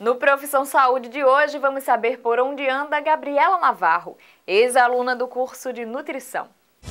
No Profissão Saúde de hoje, vamos saber por onde anda Gabriela Navarro, ex-aluna do curso de nutrição.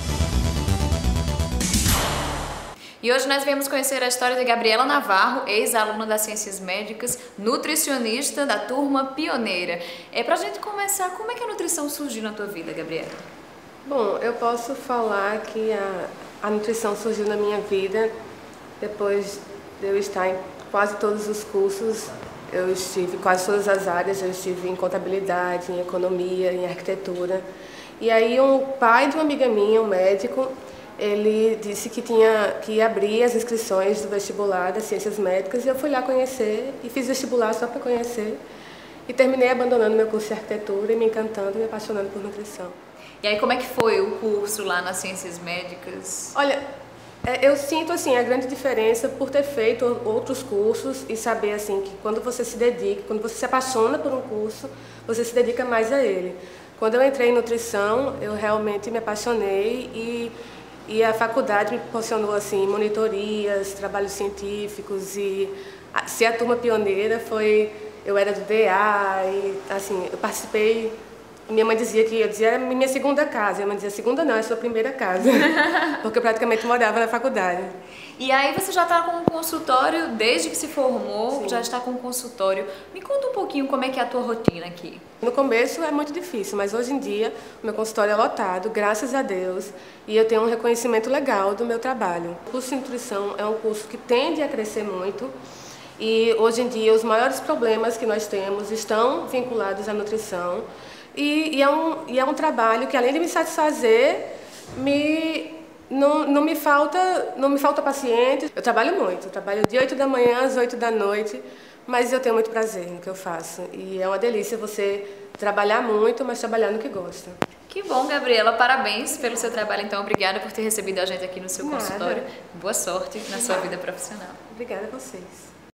E hoje nós viemos conhecer a história de Gabriela Navarro, ex-aluna das Ciências Médicas, nutricionista da turma pioneira. Pra gente começar, como é que a nutrição surgiu na tua vida, Gabriela? Bom, eu posso falar que a nutrição surgiu na minha vida depois de eu estar em quase todos os cursos. Eu estive em quase todas as áreas, eu estive em contabilidade, em economia, em arquitetura. E aí o pai de uma amiga minha, um médico, ele disse que ia abrir as inscrições do vestibular das Ciências Médicas e eu fui lá conhecer e fiz vestibular só para conhecer. E terminei abandonando meu curso de arquitetura e me encantando e me apaixonando por nutrição. E aí, como é que foi o curso lá nas Ciências Médicas? Olha, eu sinto assim a grande diferença por ter feito outros cursos e saber assim que quando você se dedica, quando você se apaixona por um curso, você se dedica mais a ele. Quando eu entrei em nutrição, eu realmente me apaixonei e a faculdade me proporcionou assim monitorias, trabalhos científicos e ser a turma pioneira eu era do DA e assim eu participei. Minha mãe dizia que era minha segunda casa. Minha mãe dizia, segunda não, é sua primeira casa. Porque eu praticamente morava na faculdade. E aí você já está com um consultório, desde que se formou, Sim. Já está com um consultório. Me conta um pouquinho como é que é a tua rotina aqui. No começo é muito difícil, mas hoje em dia o meu consultório é lotado, graças a Deus, e eu tenho um reconhecimento legal do meu trabalho. O curso de nutrição é um curso que tende a crescer muito, e hoje em dia os maiores problemas que nós temos estão vinculados à nutrição. E é um trabalho que, além de me satisfazer, não me falta paciente. Eu trabalho muito, eu trabalho de 8 da manhã às 8 da noite, mas eu tenho muito prazer no que eu faço. E é uma delícia você trabalhar muito, mas trabalhar no que gosta. Que bom, Gabriela. Parabéns pelo seu trabalho, então. Obrigada por ter recebido a gente aqui no seu Nada. consultório. Boa sorte na sua vida profissional. Obrigada a vocês.